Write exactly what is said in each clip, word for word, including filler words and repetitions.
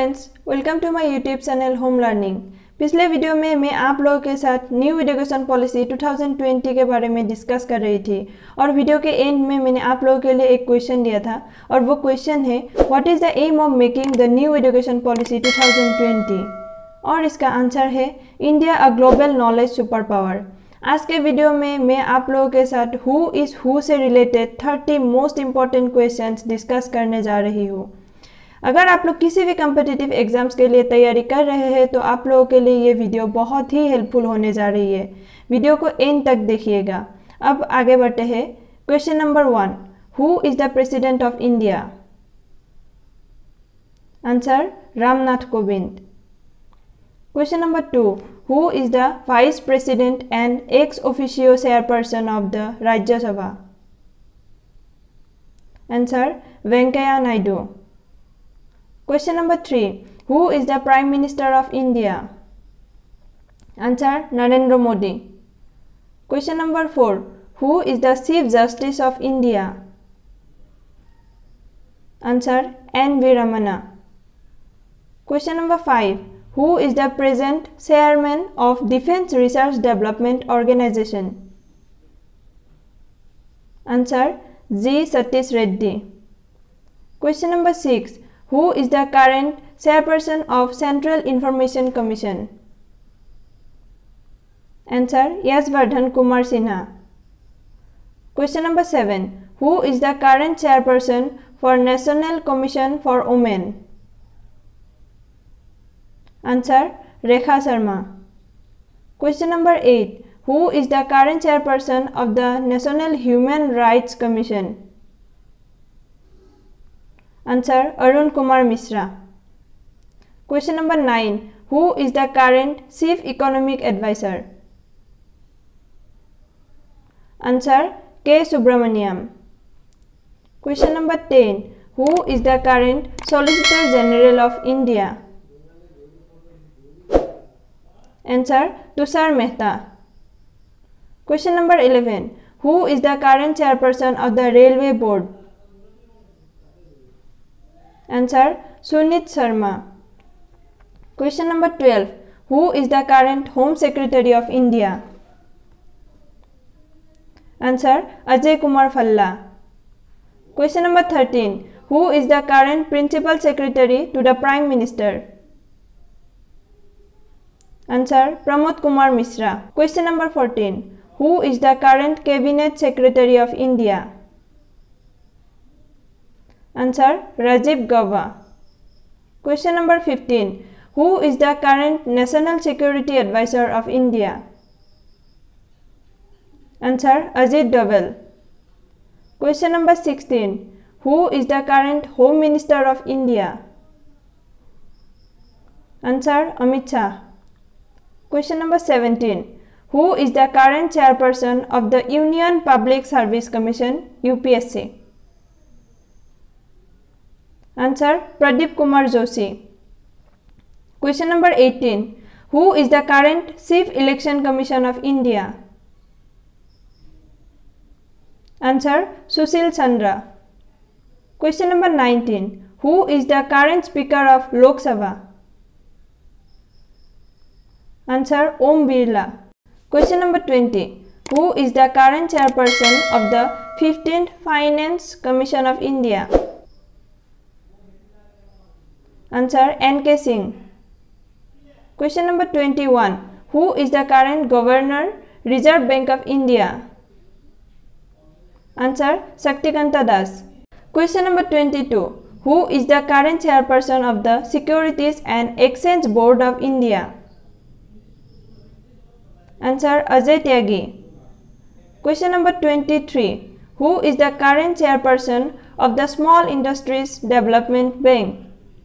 Friends, welcome to my YouTube channel home learning. पिछले video में मैं आप लोगों के साथ न्यू एजुकेशन पॉलिसी दो हज़ार बीस के बारे में डिस्कस कर रही थी और वीडियो के एंड में मैंने आप लोगों के लिए एक क्वेश्चन दिया था और वो क्वेश्चन है what is the aim of making the new education policy दो हज़ार बीस और इसका आंसर है India a global knowledge super power. आज के वीडियो में मैं आप लोगों के साथ हु इज़ हु से रिलेटेड तीस मोस्ट इम्पॉर्टेंट क्वेश्चंस डिस्कस करने जा रही हूँ। अगर आप लोग किसी भी कम्पिटिटिव एग्जाम्स के लिए तैयारी कर रहे हैं तो आप लोगों के लिए ये वीडियो बहुत ही हेल्पफुल होने जा रही है। वीडियो को एंड तक देखिएगा। अब आगे बढ़ते हैं। Question number one, who is the president of India? Answer Ramnath Kovind. Question number two, who is the vice president and ex officio chairperson of the Rajya Sabha? Answer Venkaiah Naidu. Question number three, who is the Prime Minister of India? Answer Narendra Modi. Question number four, who is the Chief Justice of India? Answer N V Ramana. Question number five, who is the present Chairman of Defence Research Development Organization? Answer G. Satish Reddy. Question number six, who is the current chairperson of Central Information Commission? Answer Yashvardhan Kumar Sinha. Question number seven, who is the current chairperson for National Commission for Women? Answer Rekha Sharma. Question number eight, who is the current chairperson of the National Human Rights Commission? Answer Arun Kumar Mishra. Question number nine, who is the current Chief Economic Advisor? Answer K. Subramaniam. Question number ten, who is the current Solicitor General of India? Answer Tushar Mehta. Question number eleven, who is the current chairperson of the Railway Board? Answer Sunit Sharma. Question number twelve, who is the current Home Secretary of India? Answer Ajay Kumar Phalla. Question number thirteen, who is the current Principal Secretary to the Prime Minister? Answer Pramod Kumar Mishra. Question number fourteen, who is the current Cabinet Secretary of India? Answer Rajiv Gauba. Question number fifteen, who is the current National Security Advisor of India? Answer Ajit Doval. Question number sixteen, who is the current Home Minister of India? Answer Amit Shah. Question number seventeen, who is the current chairperson of the Union Public Service Commission U P S C? Answer Pradeep Kumar Joshi. Question number eighteen, who is the current Chief Election Commission of India? Answer Sushil Chandra. Question number nineteen, who is the current Speaker of Lok Sabha? Answer Om Birla. Question number twenty, who is the current chairperson of the fifteenth Finance Commission of India? Answer N K Singh. Question number twenty-one, who is the current Governor, Reserve Bank of India? Answer Shaktikanta Das. Question number twenty-two, who is the current chairperson of the Securities and Exchange Board of India? Answer Ajay Tyagi. Question number twenty-three, who is the current chairperson of the Small Industries Development Bank?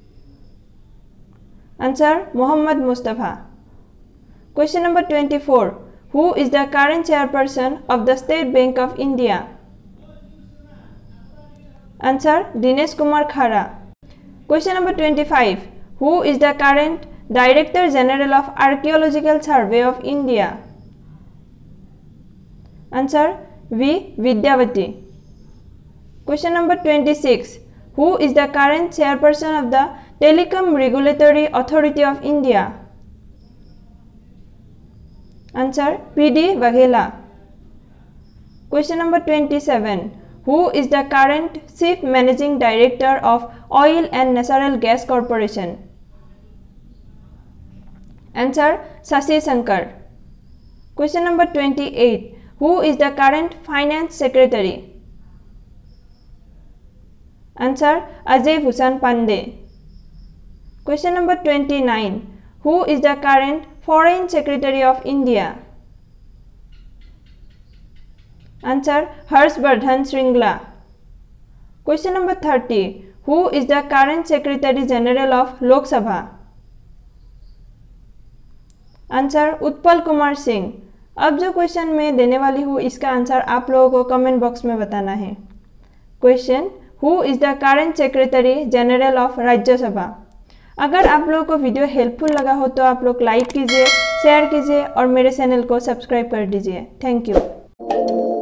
Answer Mohammad Mustafa. Question number twenty-four, who is the current chairperson of the State Bank of India? Answer Dinesh Kumar Khara. Question number twenty-five, who is the current Director General of Archaeological Survey of India? Answer V. Vidyavati. Question number twenty-six, who is the current chairperson of the Telecom Regulatory Authority of India? Answer P D Waghela. Question number twenty-seven. Who is the current Chief Managing Director of Oil and Natural Gas Corporation? Answer Shashi Shankar. Question number twenty-eight. Who is the current Finance Secretary? Answer Ajay Bhushan Pandey. Question number twenty-nine. Who is the current Foreign Secretary of India? Answer Harshvardhan Shringla. Question number thirty. Who is the current Secretary General of Lok Sabha? Answer Utpal Kumar Singh. अब जो question मैं देने वाली हूँ इसका answer आप लोगों को कमेंट बॉक्स में बताना है। Question, who is the current secretary general of Rajya Sabha? अगर आप लोगों को वीडियो हेल्पफुल लगा हो तो आप लोग लाइक कीजिए, शेयर कीजिए और मेरे चैनल को सब्सक्राइब कर दीजिए। Thank you.